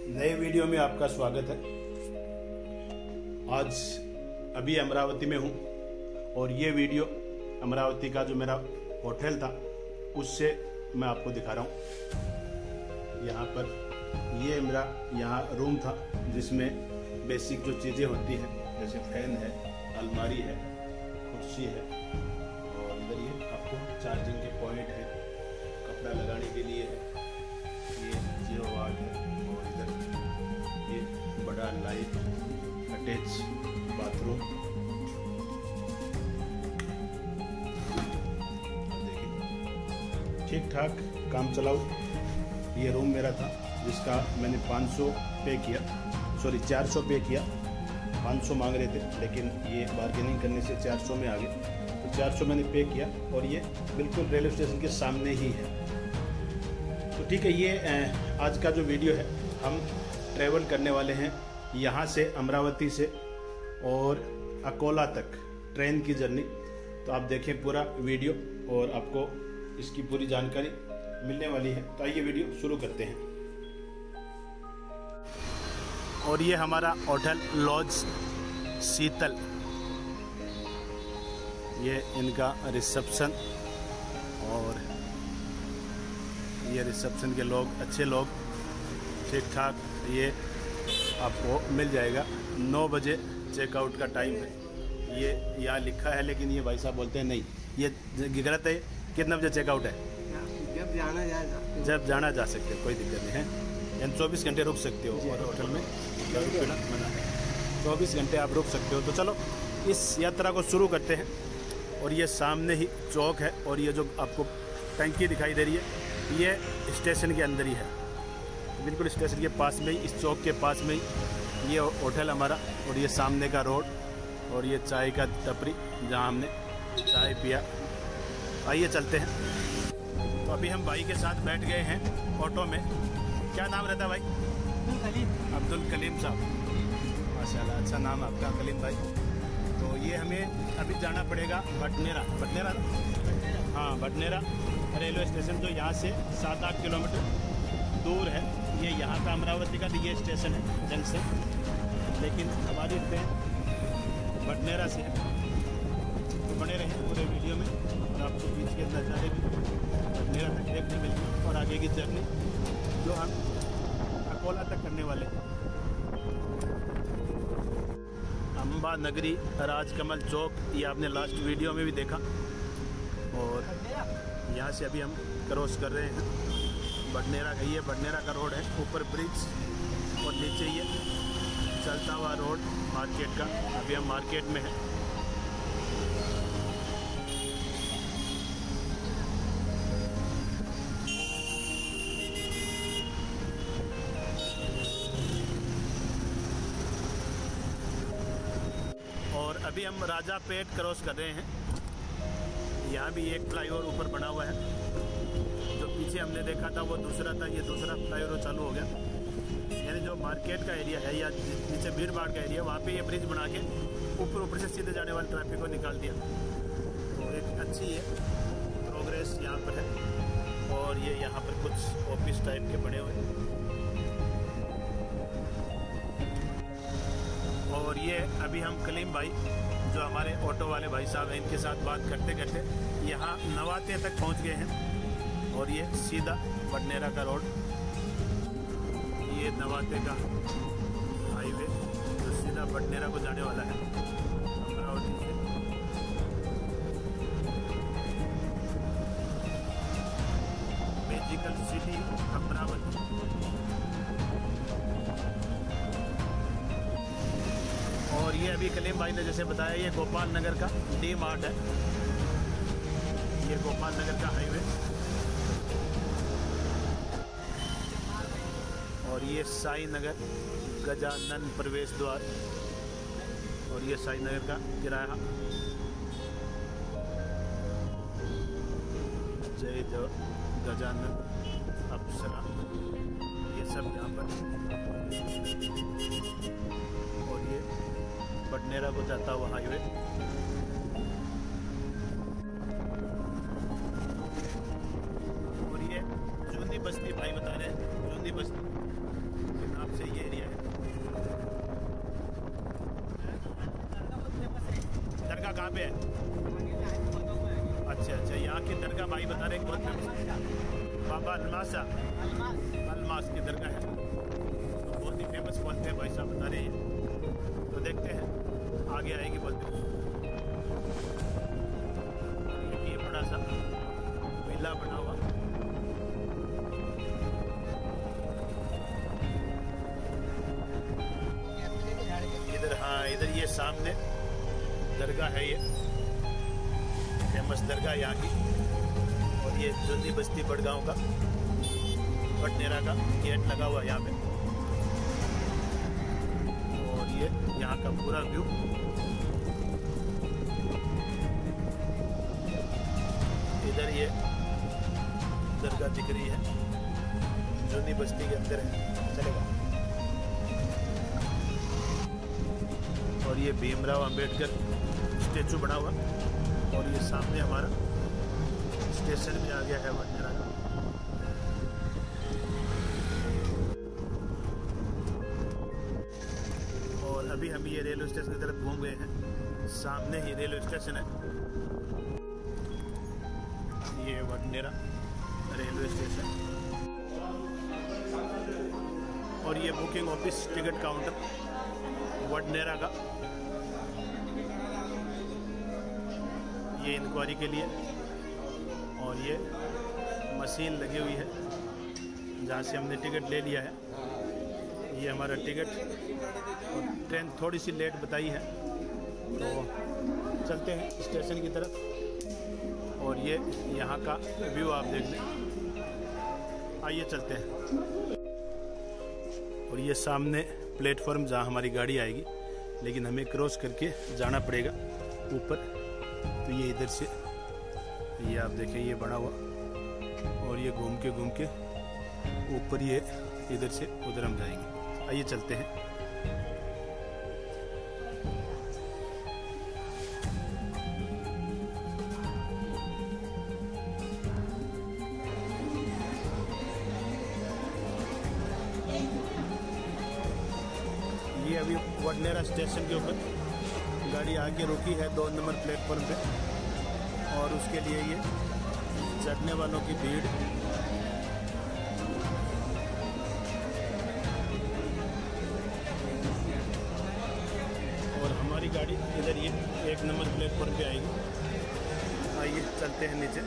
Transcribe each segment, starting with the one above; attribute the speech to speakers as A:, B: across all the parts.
A: नए वीडियो में आपका स्वागत है। आज अभी अमरावती में हूँ और ये वीडियो अमरावती का जो मेरा होटल था उससे मैं आपको दिखा रहा हूँ। यहाँ पर ये मेरा यहाँ रूम था जिसमें बेसिक जो चीज़ें होती हैं जैसे फैन है, अलमारी है, कुर्सी है और इधर ये आपको चार्जिंग के पॉइंट है, कपड़ा लगाने के लिए है, ये जियो वार्ड है और इधर ये बड़ा लाइट अटैच बाथरूम। देखिए ठीक ठाक काम चलाओ। ये रूम मेरा था जिसका मैंने 500 पे किया, सॉरी 400 पे किया। 500 मांग रहे थे लेकिन ये बार्गेनिंग करने से 400 में आ गए, तो 400 मैंने पे किया और ये बिल्कुल रेलवे स्टेशन के सामने ही है। तो ठीक है, ये आज का जो वीडियो है हम ट्रैवल करने वाले हैं यहाँ से अमरावती से और अकोला तक ट्रेन की जर्नी। तो आप देखें पूरा वीडियो और आपको इसकी पूरी जानकारी मिलने वाली है। तो आइए वीडियो शुरू करते हैं। और ये हमारा होटल लॉज शीतल, ये इनका रिसेप्शन और ये रिसेप्शन के लोग अच्छे लोग, ठीक ठाक। ये आपको मिल जाएगा। 9 बजे चेकआउट का टाइम है, ये यहाँ लिखा है लेकिन ये भाई साहब बोलते हैं नहीं, ये गलत है। कितना बजे चेकआउट है? जब जाना जा सकते हो, कोई दिक्कत नहीं है। यानी 24 घंटे रुक सकते हो और होटल में मना है, 24 घंटे आप रुक सकते हो। तो चलो इस यात्रा को शुरू करते हैं। और ये सामने ही चौक है और ये जो आपको टंकी दिखाई दे रही है ये स्टेशन के अंदर ही है, बिल्कुल स्टेशन के पास में ही, इस चौक के पास में ही ये होटल हमारा। और ये सामने का रोड और ये चाय का टपरी जहाँ हमने चाय पिया। आइए चलते हैं। तो अभी हम भाई के साथ बैठ गए हैं ऑटो में। क्या नाम रहता है भाई? अब्दुल कलीम साहब, माशाल्लाह अच्छा नाम आपका कलीम भाई। तो ये हमें अभी जाना पड़ेगा भटनेरा। भटनेरा, हाँ भटनेरा रेलवे स्टेशन जो यहाँ से 7-8 किलोमीटर दूर है। ये यहाँ का अमरावती का भी ये स्टेशन है जंक्शन, लेकिन हमारी ट्रेन भटनेरा से है। तो बने रहें पूरे वीडियो में और आपको बीच के नज़ारे भी भटनेरा तक देखने मिलेंगे और आगे की जर्नी जो हम अकोला तक करने वाले हैं। अम्बा नगरी, राजकमल चौक, ये आपने लास्ट वीडियो में भी देखा। और यहाँ से अभी हम क्रॉस कर रहे हैं भटनेरा का। ये भटनेरा का रोड है, ऊपर ब्रिज और नीचे ये चलता हुआ रोड मार्केट का। अभी हम मार्केट में हैं। और अभी हम राजापेट क्रॉस कर रहे हैं। यहाँ भी एक फ्लाईओवर ऊपर बना हुआ है, जो पीछे हमने देखा था वो दूसरा था, ये दूसरा फ्लाईओवर चालू हो गया। यानी जो मार्केट का एरिया है या नीचे भीड़ भाड़ का एरिया, वहाँ पे ये ब्रिज बना के ऊपर से सीधे जाने वाले ट्रैफिक को निकाल दिया। तो एक अच्छी है प्रोग्रेस यहाँ पर है। और ये यहाँ पर कुछ ऑफिस टाइप के बने हुए हैं। और ये अभी हम कलीम भाई जो हमारे ऑटो वाले भाई साहब हैं, इनके साथ बात करते करते यहाँ नवाते तक पहुँच गए हैं। और ये सीधा भटनेरा का रोड, ये नवाते का हाईवे जो सीधा भटनेरा को जाने वाला है अमरावती से। Magical city Amravati. और ये अभी कलीम भाई ने जैसे बताया ये गोपाल नगर का डी मार्ट है, ये गोपाल नगर का हाईवे। और ये साई नगर गजानन प्रवेश द्वार और ये साई नगर का किराया। जय गजानन अप्सरा, ये सब यहाँ पर। और ये भटनेरा को जाता हुआ हाईवे। और ये जूंदी बस्ती भाई बता रहे हैं, जूंदी बस्ती के नाम से कहाँ पे है? अच्छा अच्छा, यहाँ की दरगाह भाई बता रहे हैं बहुत फेमस, बाबा अलमास की दरगाह है, तो बहुत ही फेमस बोलते हैं भाई साहब बता रहे हैं। तो देखते हैं आगे आएगी बोलते हैं। ये बड़ा सा विला बना हुआ, इधर, हाँ इधर ये सामने दरगाह है, ये फेमस दरगाह यहाँ की। और ये जल्दी बस्ती बड़गांव का बटनेरा का गेट लगा हुआ है यहाँ पे। और ये यहाँ का पूरा व्यू, इधर ये दरगाह दिख रही है, जल्दी बस्ती के अंदर है, चलेगा। और ये भीमराव अंबेडकर स्टेचू बना हुआ, और ये सामने हमारा स्टेशन भी आ गया है बटनेरा का। और अभी हम ये रेलवे स्टेशन की तरफ घूम गए हैं, सामने ही रेलवे स्टेशन है, ये बटनेरा रेलवे स्टेशन। और ये booking office, ticket counter Badnera का, ये इंक्वायरी के लिए। और ये मशीन लगी हुई है जहाँ से हमने टिकट ले लिया है, ये हमारा टिकट। और ट्रेन थोड़ी सी लेट बताई है, तो चलते हैं स्टेशन की तरफ। और ये यहाँ का व्यू आप देख लें, आइए चलते हैं। और ये सामने प्लेटफॉर्म जहाँ हमारी गाड़ी आएगी, लेकिन हमें क्रॉस करके जाना पड़ेगा ऊपर। तो ये इधर से, ये आप देखें ये बना हुआ, और ये घूम के ऊपर, ये इधर से उधर हम जाएंगे। आइए चलते हैं। ये अभी बटनेरा स्टेशन के ऊपर गाड़ी आके रुकी है 2 नंबर प्लेटफॉर्म पे, और उसके लिए ये चढ़ने वालों की भीड़। और हमारी गाड़ी इधर ये 1 नंबर प्लेटफॉर्म पे आएगी। आइए चलते हैं नीचे।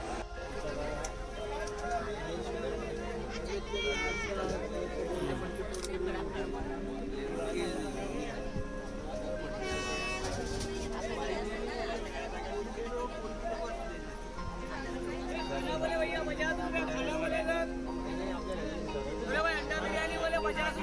B: बोले भैया 50 रुपये, खाना बोलेगा, बोले भाई अंडा बिरयानी बोले 50।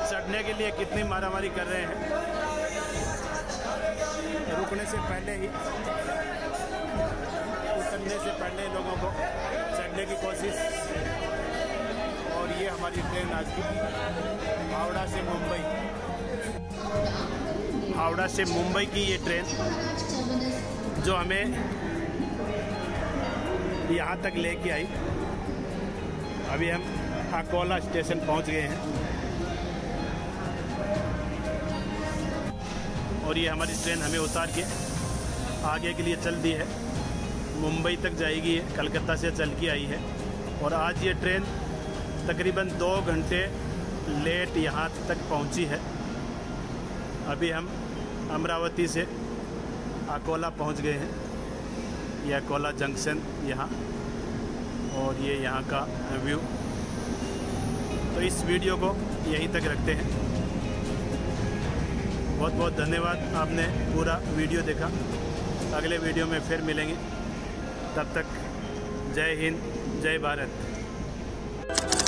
A: चढ़ने के लिए कितनी मारामारी कर रहे हैं, रुकने से पहले ही, उतरने से पहले लोगों को चढ़ने की कोशिश। और ये हमारी ट्रेन आज की हावड़ा से मुंबई, हावड़ा से मुंबई की ये ट्रेन जो हमें यहाँ तक लेके आई। अभी हम अकोला स्टेशन पहुँच गए हैं और ये हमारी ट्रेन हमें उतार के आगे के लिए चल दी है। मुंबई तक जाएगी, ये कलकत्ता से चल के आई है। और आज ये ट्रेन तकरीबन 2 घंटे लेट यहाँ तक पहुँची है। अभी हम अमरावती से अकोला पहुँच गए हैं। ये अकोला जंक्शन यहाँ, और ये यहाँ का व्यू। तो इस वीडियो को यहीं तक रखते हैं। बहुत बहुत धन्यवाद, आपने पूरा वीडियो देखा। अगले वीडियो में फिर मिलेंगे, तब तक जय हिंद, जय भारत।